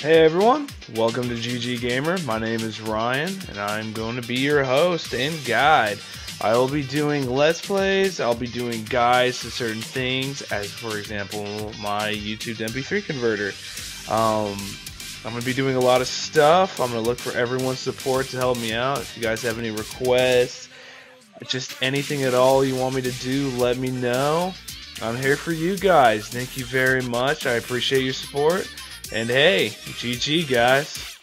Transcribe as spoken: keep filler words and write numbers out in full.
Hey everyone, welcome to G G Gamer. My name is Ryan and I'm going to be your host and guide. I will be doing Let's Plays, I'll be doing guides to certain things, as for example my YouTube to M P three converter. Um, I'm going to be doing a lot of stuff. I'm going to look for everyone's support to help me out. If you guys have any requests, just anything at all you want me to do, let me know. I'm here for you guys. Thank you very much. I appreciate your support. And hey, G G guys.